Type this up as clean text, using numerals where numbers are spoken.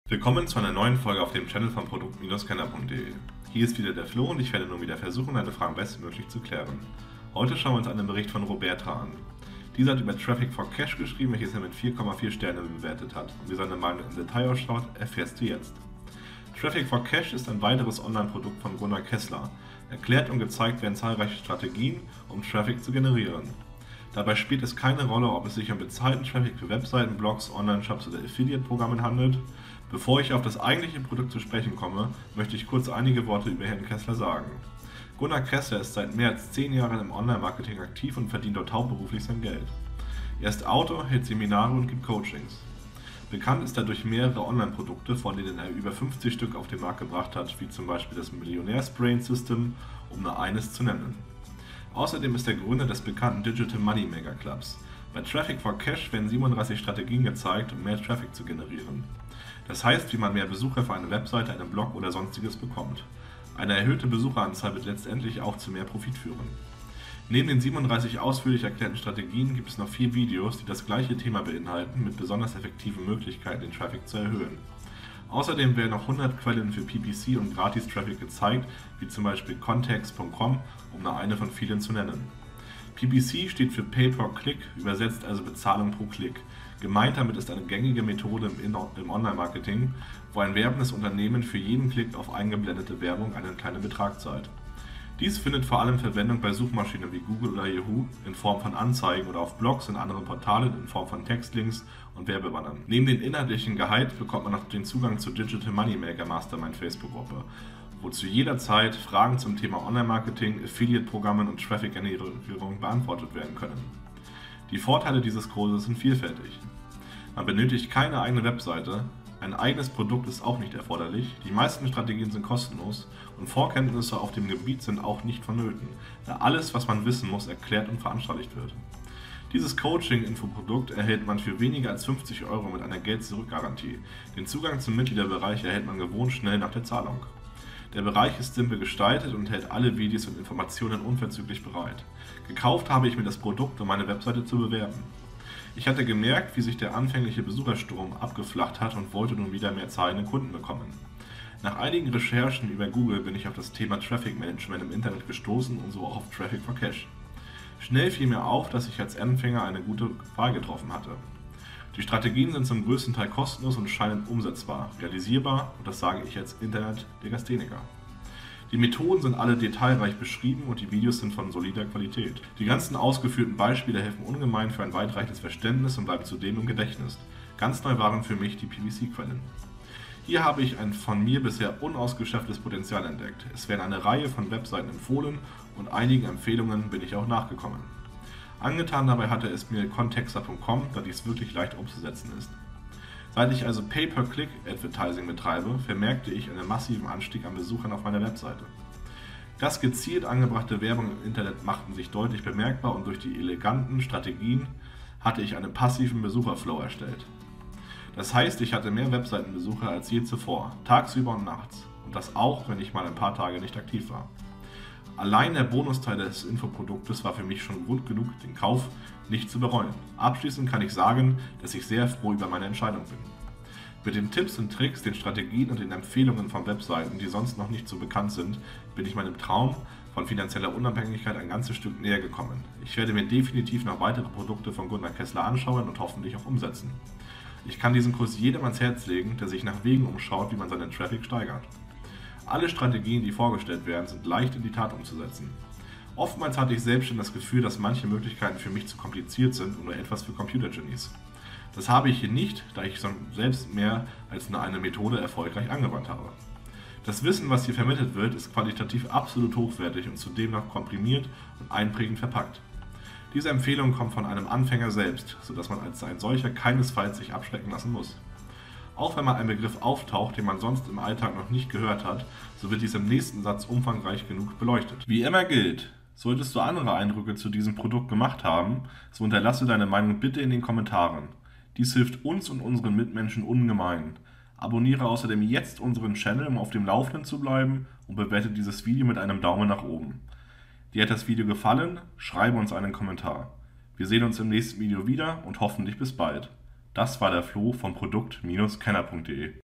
Willkommen zu einer neuen Folge auf dem Channel von Produkt-Kenner.de. Hier ist wieder der Flo und ich werde nun wieder versuchen, deine Fragen bestmöglich zu klären. Heute schauen wir uns einen Bericht von Roberta an. Dieser hat über Traffic for Cash geschrieben, welches er mit 4,4 Sternen bewertet hat. Und wie seine Meinung im Detail ausschaut, erfährst du jetzt. Traffic for Cash ist ein weiteres Online-Produkt von Gunnar Kessler. Erklärt und gezeigt werden zahlreiche Strategien, um Traffic zu generieren. Dabei spielt es keine Rolle, ob es sich um bezahlten Traffic für Webseiten, Blogs, Online-Shops oder Affiliate-Programmen handelt. Bevor ich auf das eigentliche Produkt zu sprechen komme, möchte ich kurz einige Worte über Herrn Kessler sagen. Gunnar Kessler ist seit mehr als 10 Jahren im Online-Marketing aktiv und verdient dort hauptberuflich sein Geld. Er ist Autor, hält Seminare und gibt Coachings. Bekannt ist er durch mehrere Online-Produkte, von denen er über 50 Stück auf den Markt gebracht hat, wie zum Beispiel das Millionärs-Brain System, um nur eines zu nennen. Außerdem ist er Gründer des bekannten Digital Money Maker Clubs. Bei Traffic for Cash werden 37 Strategien gezeigt, um mehr Traffic zu generieren. Das heißt, wie man mehr Besucher für eine Webseite, einen Blog oder sonstiges bekommt. Eine erhöhte Besucheranzahl wird letztendlich auch zu mehr Profit führen. Neben den 37 ausführlich erklärten Strategien gibt es noch 4 Videos, die das gleiche Thema beinhalten, mit besonders effektiven Möglichkeiten, den Traffic zu erhöhen. Außerdem werden noch 100 Quellen für PPC und Gratis-Traffic gezeigt, wie zum Beispiel Context.com, um nur eine von vielen zu nennen. PPC steht für Pay per Click, übersetzt also Bezahlung pro Klick. Gemeint damit ist eine gängige Methode im Online-Marketing, wo ein werbendes Unternehmen für jeden Klick auf eingeblendete Werbung einen kleinen Betrag zahlt. Dies findet vor allem Verwendung bei Suchmaschinen wie Google oder Yahoo in Form von Anzeigen oder auf Blogs und anderen Portalen in Form von Textlinks und Werbebannern. Neben dem inhaltlichen Gehalt bekommt man noch den Zugang zur Digital Money Maker Mastermind Facebook-Gruppe, wo zu jeder Zeit Fragen zum Thema Online-Marketing, Affiliate-Programmen und Traffic-Generierung beantwortet werden können. Die Vorteile dieses Kurses sind vielfältig. Man benötigt keine eigene Webseite, ein eigenes Produkt ist auch nicht erforderlich, die meisten Strategien sind kostenlos und Vorkenntnisse auf dem Gebiet sind auch nicht vonnöten, da alles, was man wissen muss, erklärt und veranschaulicht wird. Dieses Coaching-Infoprodukt erhält man für weniger als 50 € mit einer Geld-Zurück-Garantie. Den Zugang zum Mitgliederbereich erhält man gewohnt schnell nach der Zahlung. Der Bereich ist simpel gestaltet und hält alle Videos und Informationen unverzüglich bereit. Gekauft habe ich mir das Produkt, um meine Webseite zu bewerben. Ich hatte gemerkt, wie sich der anfängliche Besucherstrom abgeflacht hat und wollte nun wieder mehr zahlende Kunden bekommen. Nach einigen Recherchen über Google bin ich auf das Thema Traffic Management im Internet gestoßen und so auch auf Traffic for Cash. Schnell fiel mir auf, dass ich als Anfänger eine gute Wahl getroffen hatte. Die Strategien sind zum größten Teil kostenlos und scheinen umsetzbar, realisierbar und das sage ich als Internet-Legastheniker. Die Methoden sind alle detailreich beschrieben und die Videos sind von solider Qualität. Die ganzen ausgeführten Beispiele helfen ungemein für ein weitreichendes Verständnis und bleiben zudem im Gedächtnis. Ganz neu waren für mich die PPC-Quellen. Hier habe ich ein von mir bisher unausgeschöpftes Potenzial entdeckt. Es werden eine Reihe von Webseiten empfohlen und einigen Empfehlungen bin ich auch nachgekommen. Angetan dabei hatte es mir Contexta.com, da dies wirklich leicht umzusetzen ist. Seit ich also Pay-per-Click-Advertising betreibe, vermerkte ich einen massiven Anstieg an Besuchern auf meiner Webseite. Das gezielt angebrachte Werbung im Internet machten sich deutlich bemerkbar und durch die eleganten Strategien hatte ich einen passiven Besucherflow erstellt. Das heißt, ich hatte mehr Webseitenbesucher als je zuvor, tagsüber und nachts. Und das auch, wenn ich mal ein paar Tage nicht aktiv war. Allein der Bonusteil des Infoproduktes war für mich schon Grund genug, den Kauf nicht zu bereuen. Abschließend kann ich sagen, dass ich sehr froh über meine Entscheidung bin. Mit den Tipps und Tricks, den Strategien und den Empfehlungen von Webseiten, die sonst noch nicht so bekannt sind, bin ich meinem Traum von finanzieller Unabhängigkeit ein ganzes Stück näher gekommen. Ich werde mir definitiv noch weitere Produkte von Gunnar Kessler anschauen und hoffentlich auch umsetzen. Ich kann diesen Kurs jedem ans Herz legen, der sich nach Wegen umschaut, wie man seinen Traffic steigert. Alle Strategien, die vorgestellt werden, sind leicht in die Tat umzusetzen. Oftmals hatte ich selbst schon das Gefühl, dass manche Möglichkeiten für mich zu kompliziert sind und nur etwas für Computergenies. Das habe ich hier nicht, da ich selbst mehr als nur eine Methode erfolgreich angewandt habe. Das Wissen, was hier vermittelt wird, ist qualitativ absolut hochwertig und zudem noch komprimiert und einprägend verpackt. Diese Empfehlung kommt von einem Anfänger selbst, sodass man als ein solcher keinesfalls sich abschrecken lassen muss. Auch wenn mal ein Begriff auftaucht, den man sonst im Alltag noch nicht gehört hat, so wird dies im nächsten Satz umfangreich genug beleuchtet. Wie immer gilt, solltest du andere Eindrücke zu diesem Produkt gemacht haben, so hinterlasse deine Meinung bitte in den Kommentaren. Dies hilft uns und unseren Mitmenschen ungemein. Abonniere außerdem jetzt unseren Channel, um auf dem Laufenden zu bleiben und bewerte dieses Video mit einem Daumen nach oben. Dir hat das Video gefallen? Schreibe uns einen Kommentar. Wir sehen uns im nächsten Video wieder und hoffentlich bis bald. Das war der Flo von Produkt-Kenner.de.